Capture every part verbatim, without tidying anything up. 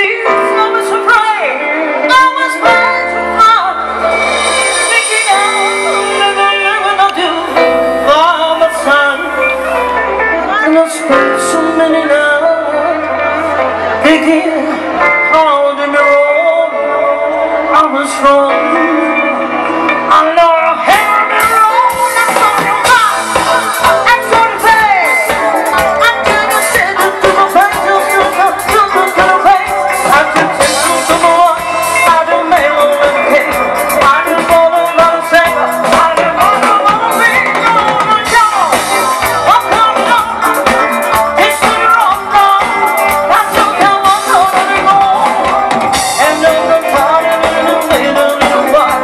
What?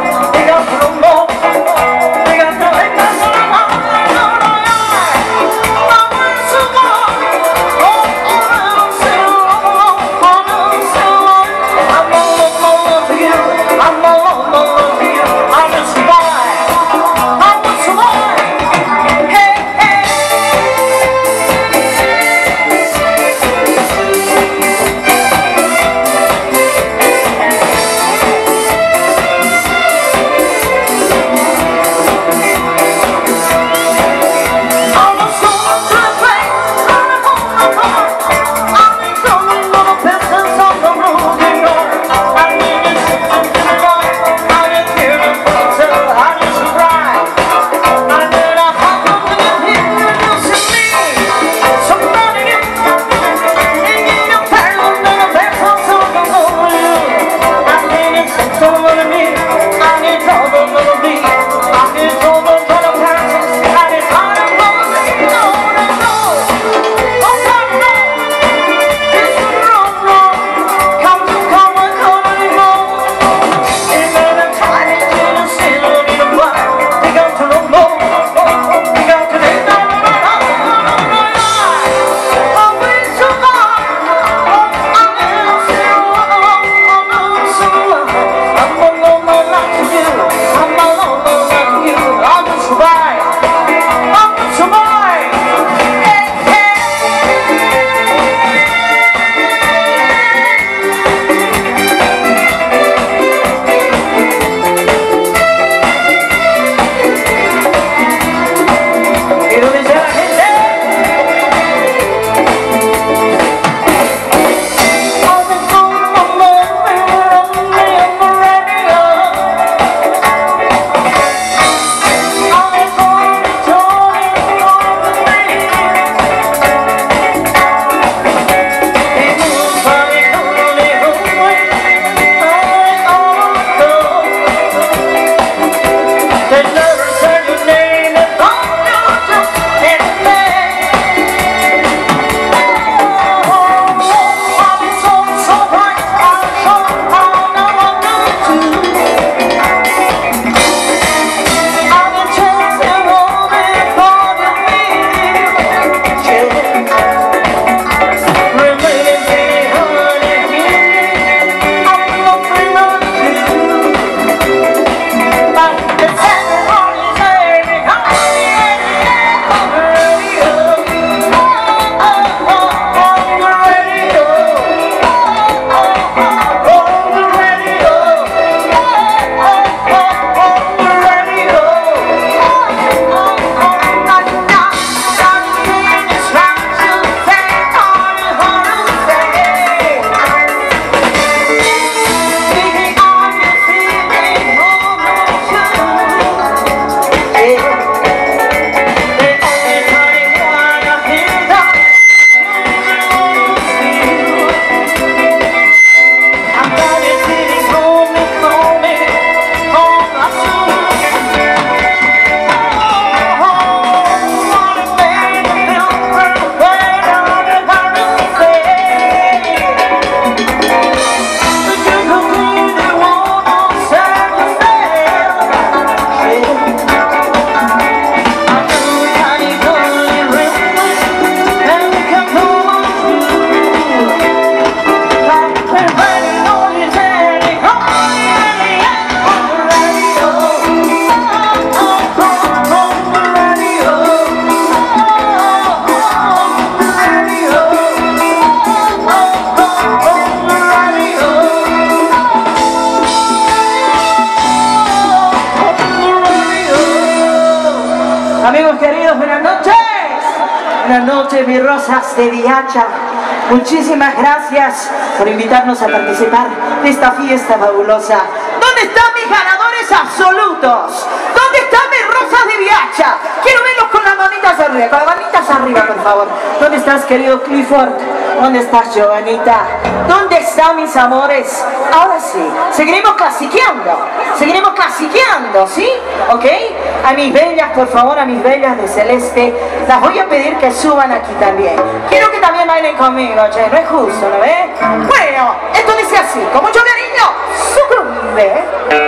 Buenas noches, mis rosas de Viacha. Muchísimas gracias por invitarnos a participar de esta fiesta fabulosa. ¿Dónde están mis ganadores absolutos? ¿Dónde están mis rosas de Viacha? Quiero verlos con las manitas arriba, con las manitas arriba, por favor. ¿Dónde estás, querido Clifford? ¿Dónde estás, Joanita? ¿Dónde están mis amores? Ahora sí, seguiremos clasiqueando, seguiremos clasiqueando, ¿sí? ¿Ok? A mis bellas, por favor, a mis bellas de celeste, las voy a pedir que suban aquí también. Quiero que también bailen conmigo, che, no es justo, ¿no ves? Bueno, esto dice así, con mucho cariño, sucumbe.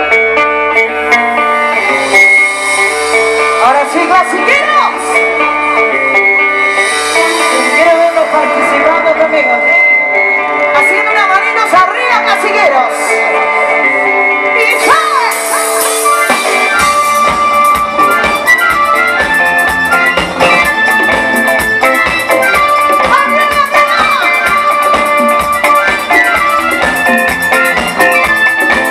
Ahora sí, clasiqueros. Quiero verlos participando conmigo, ¿ok? Haciendo unas manitos arriba, clasiqueros.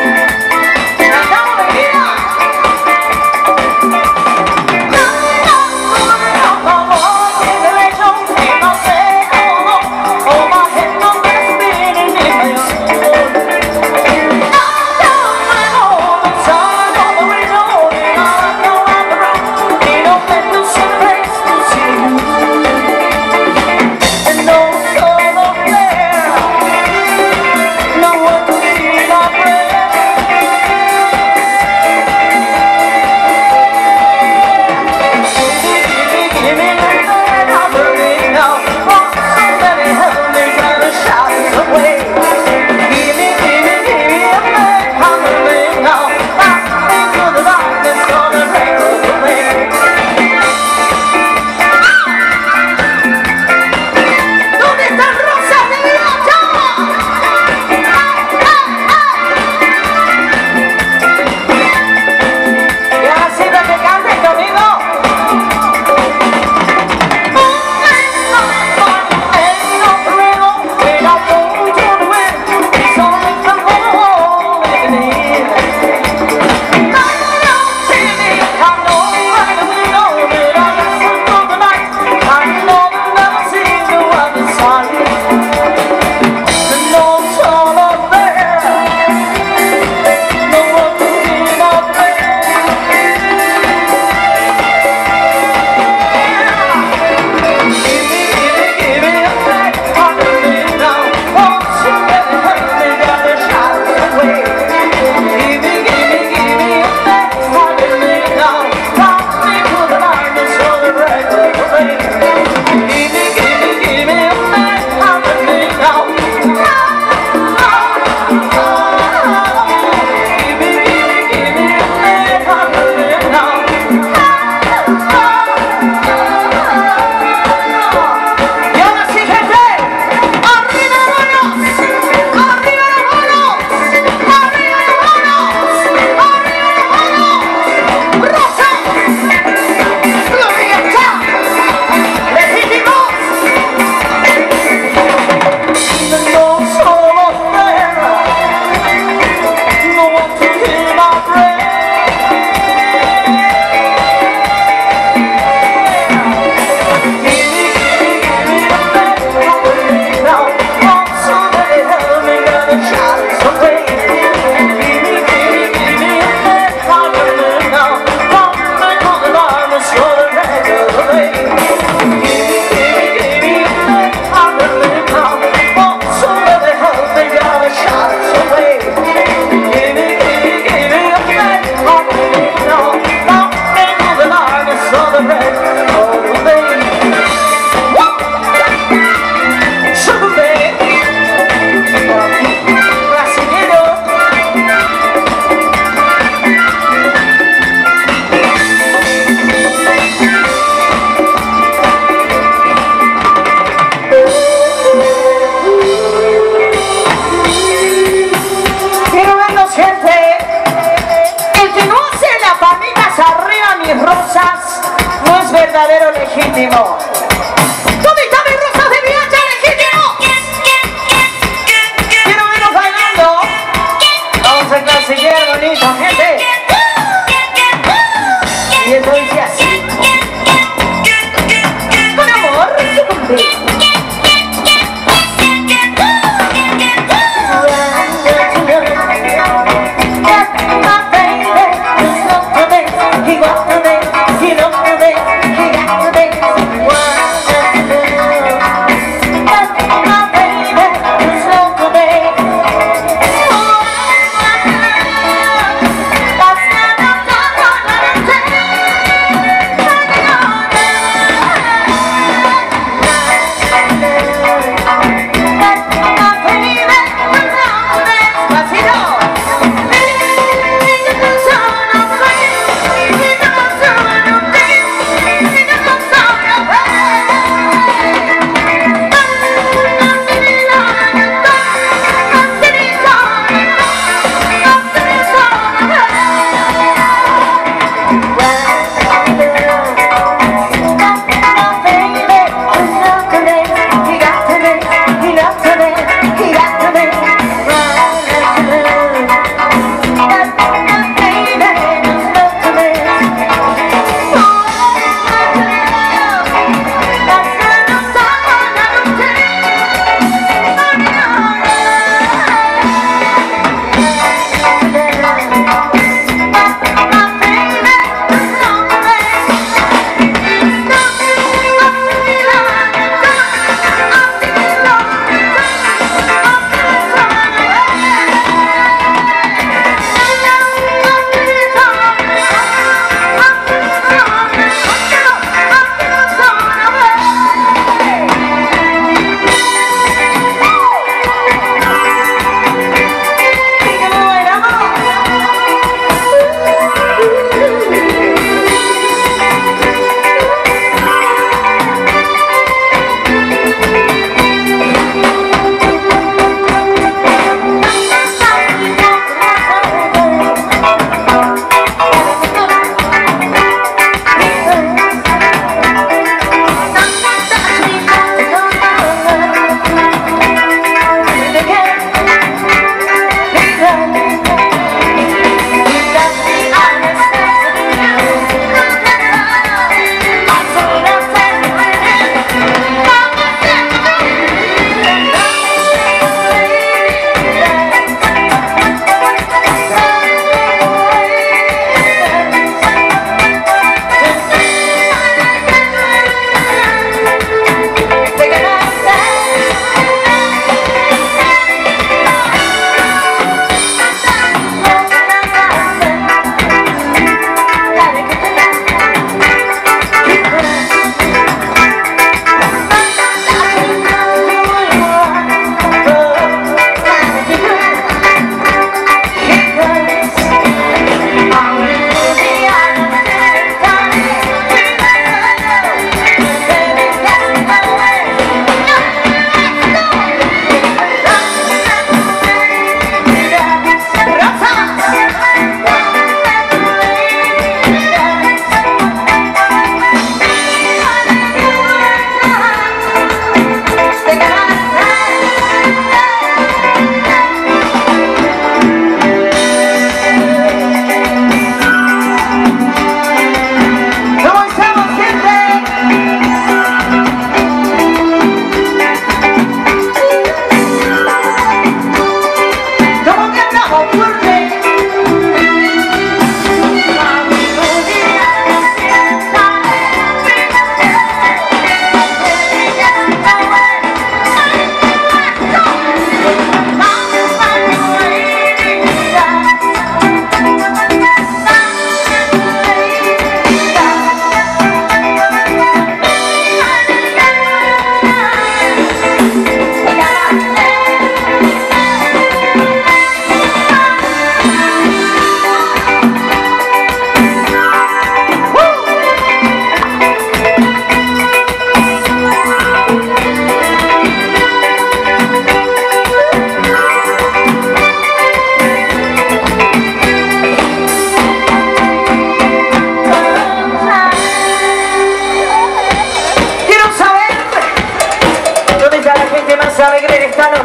No, no.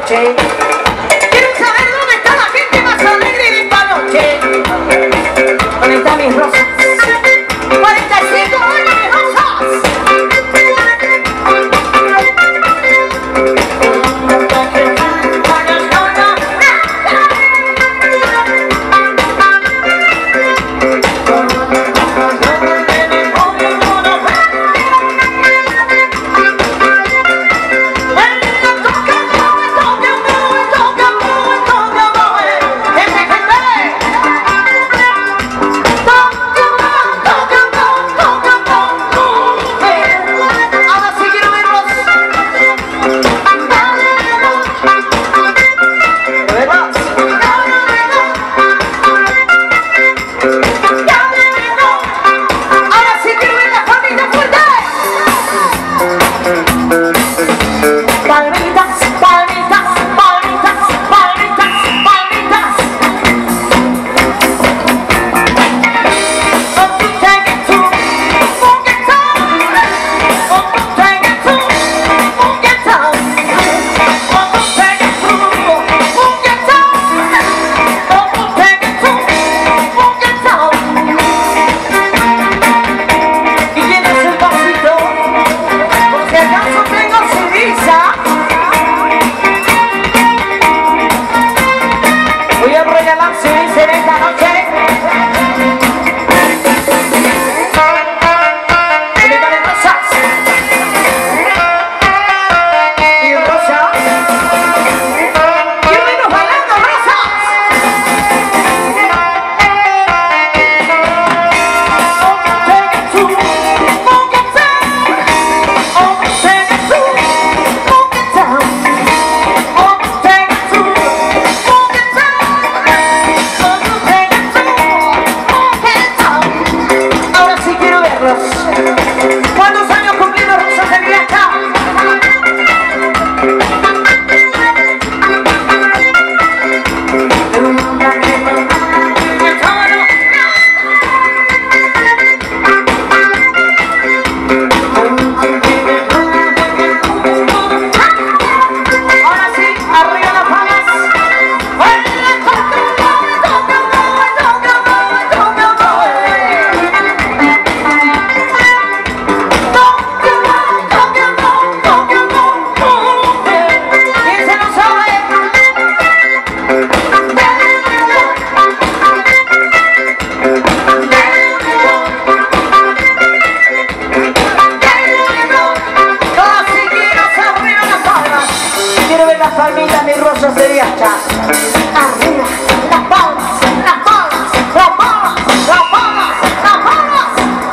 noche. Quiero saber dónde está la gente más alegre de esta noche. ¿Dónde están mis rosas? cuarenta y cinco años de rosas. ¿Cuántos años cumplimos Rosas de Viacha? Ahora sí, arriba las palmas. Las palmitas, mis Rosas de Viacha. Arriba, las palmas, las palmas, las palmas, las palmas, las palmas.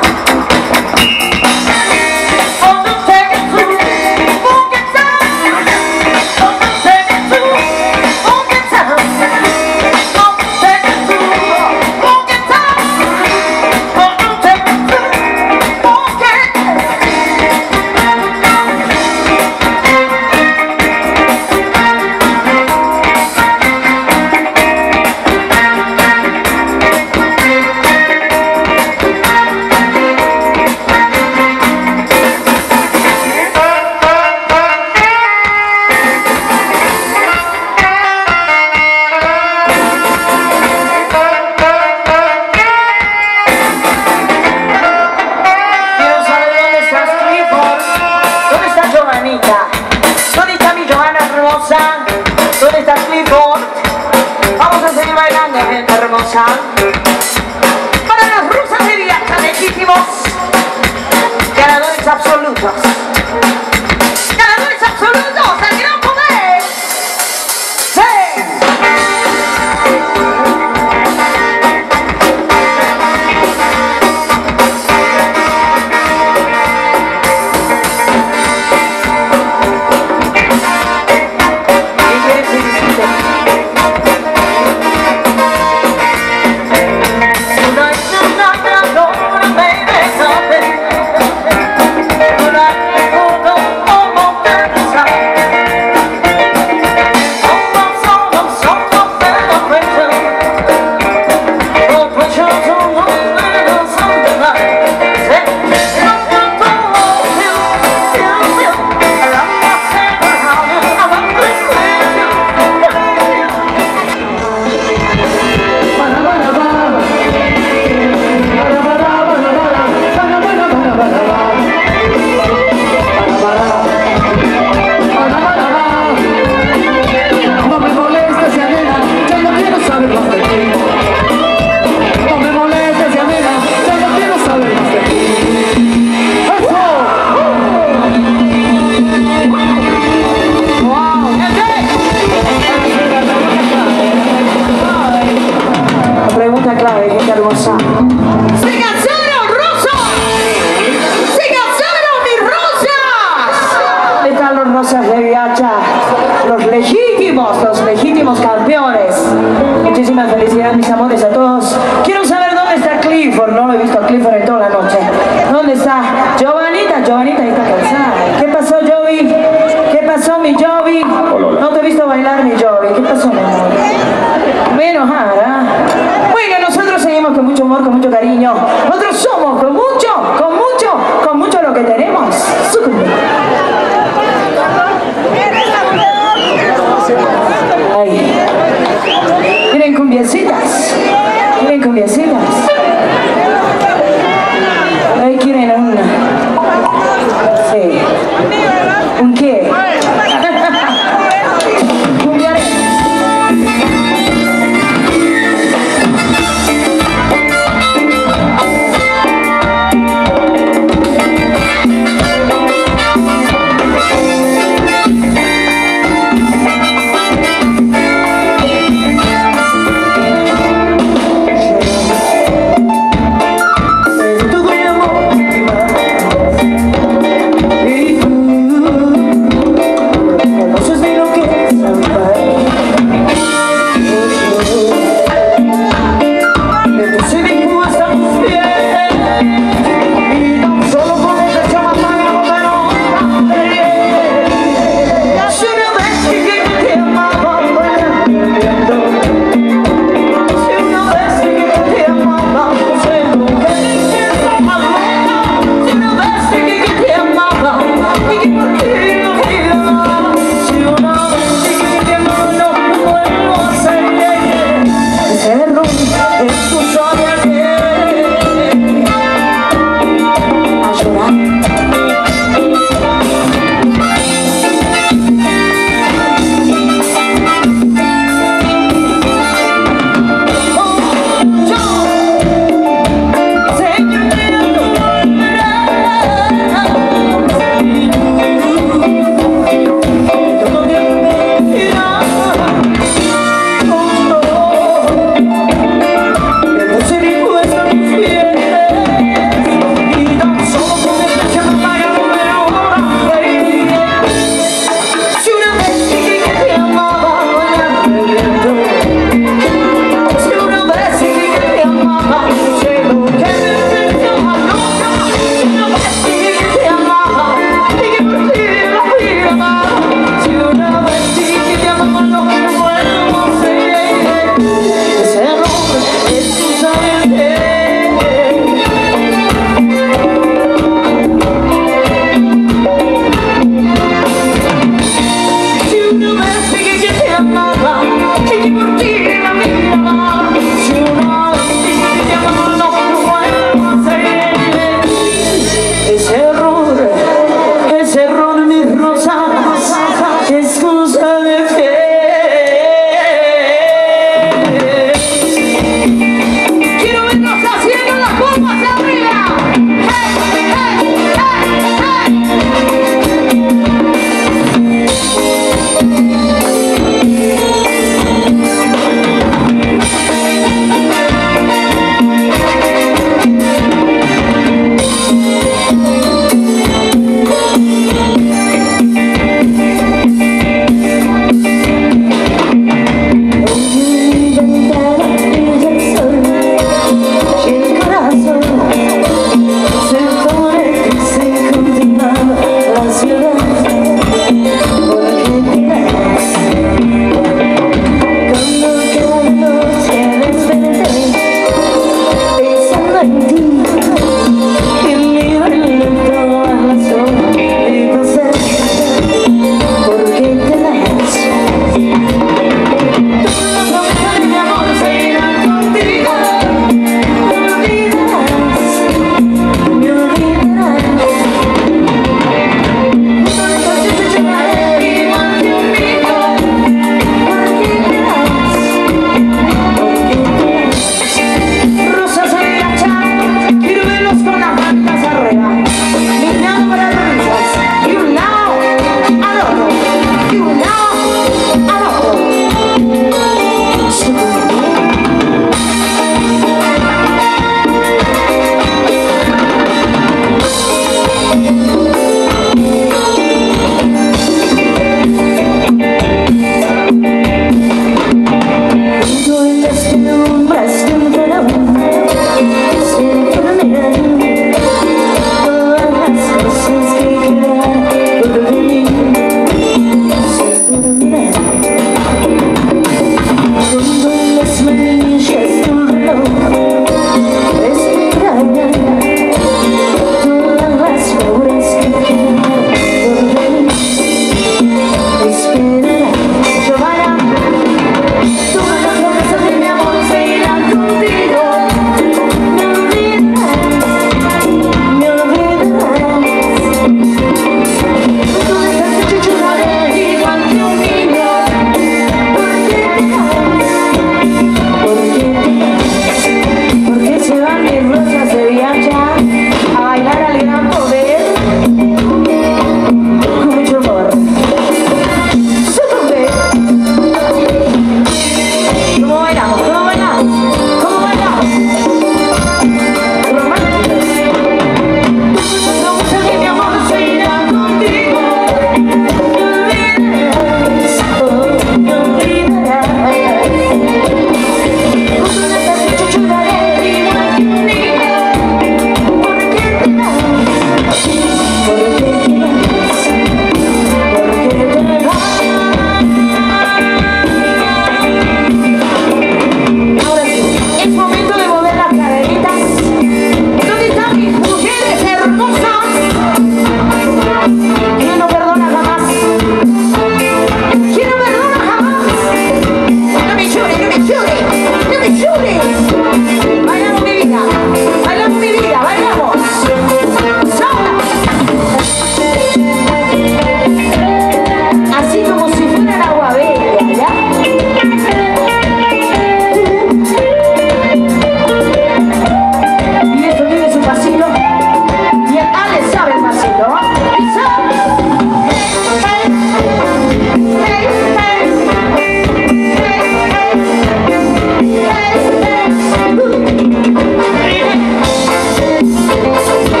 Oh, no take it to, won't get down. Oh, no take it to, won't get down. Oh, no take it to, won't get down. Oh, no take it to, won't get down. hermosas de Viacha, los legítimos, los legítimos campeones. Muchísimas felicidades, mis amores, a todos. Quiero saber dónde está Clifford, no lo he visto a Clifford en toda la noche. ¿Dónde está? Giovanita, Giovanita está cansada. ¿Qué pasó, Jovi? ¿Qué pasó, mi Jovi? No te he visto bailar, mi Jovi. ¿Qué pasó, mi amor? Me enojara. Bueno, nosotros seguimos con mucho amor, con mucho cariño. Nosotros somos con mucho, con mucho, con mucho lo que tenemos. Ay. Miren cumbiecitas. Miren cumbiecitas. Ahí quieren una. Sí. ¿Un qué?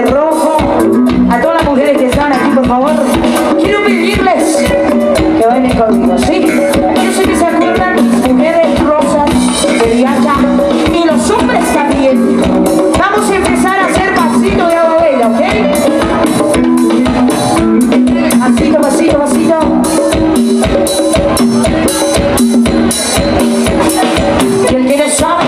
de rojo, a todas las mujeres que están aquí, por favor, quiero pedirles que bailen conmigo, ¿sí? Yo sé que se acuerdan, mujeres rosas de Viacha, y los hombres también. Vamos a empezar a hacer pasito de abuela, ¿ok? Pasito, pasito, pasito. Y el que no sabe,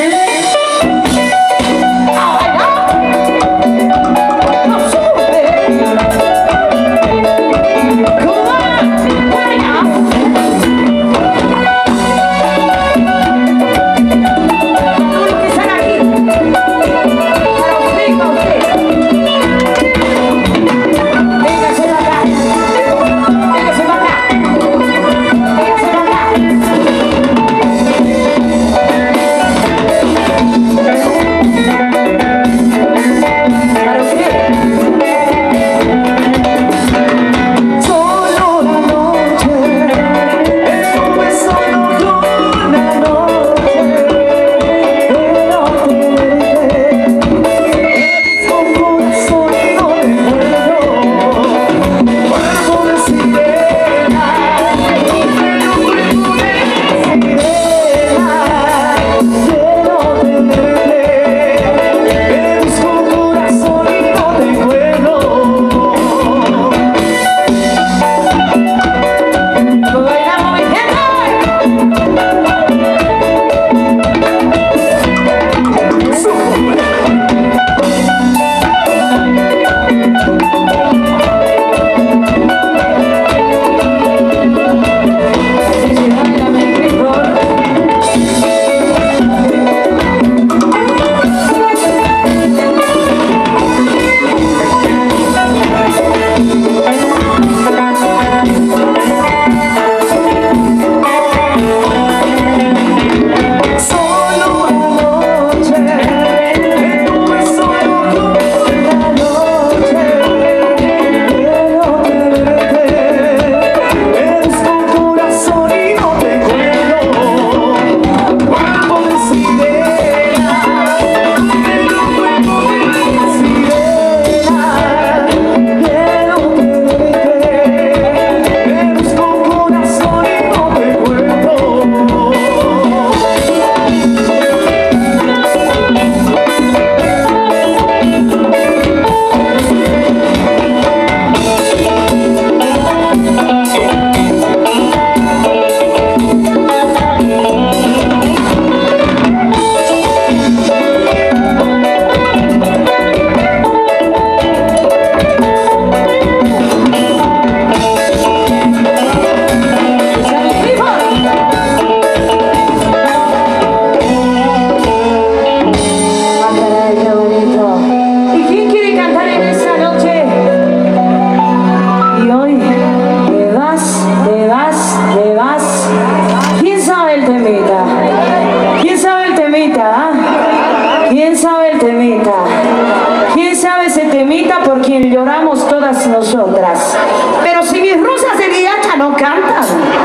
lloramos todas nosotras. Pero si mis rusas de Viacha no cantan,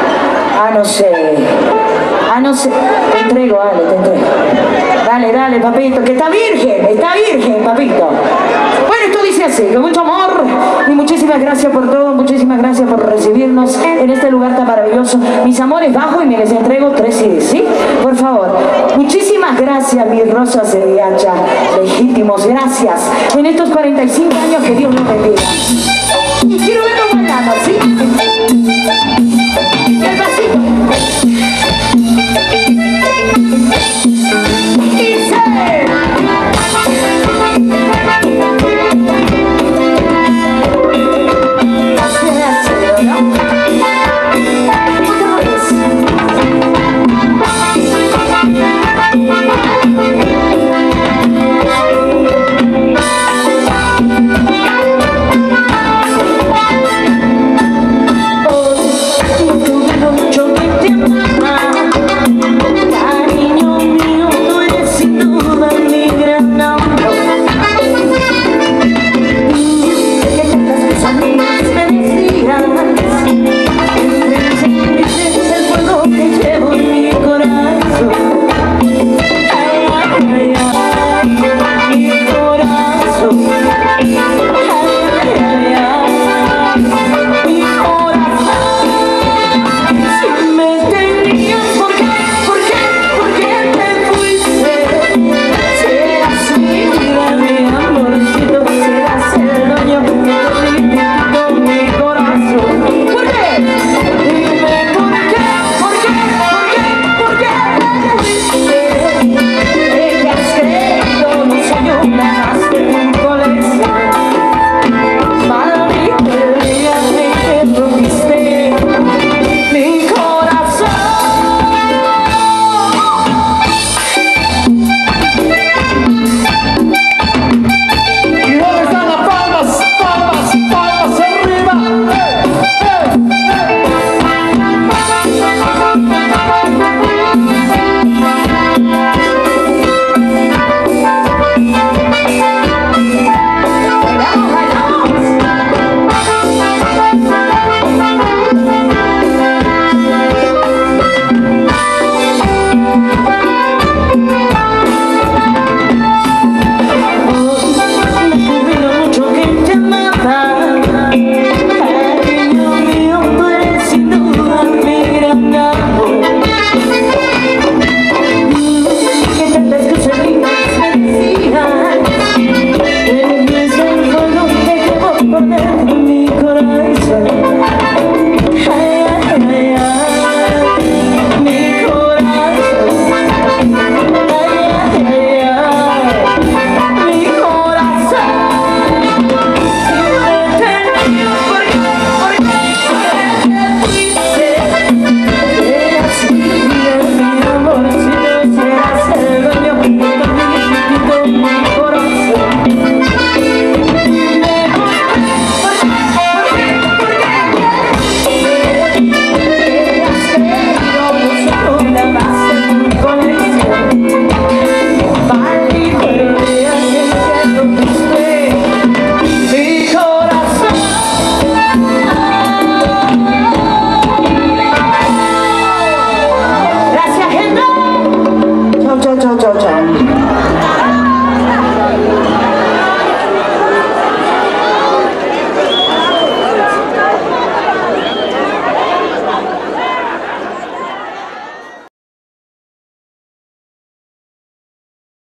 ah, no sé, ah, no sé, te entrego, dale, te entrego. Dale, dale, papito, que está virgen, está virgen, papito. Bueno, esto dice así, con mucho amor, y muchísimas gracias por todo, muchísimas gracias por recibirnos en este lugar tan maravilloso. Mis amores, bajo y me les entrego tres C Ds, ¿sí? Por favor, muchísimas gracias, mis rosas de Viacha, legítimos, gracias. En estos cuarenta y cinco años, que Dios los bendiga.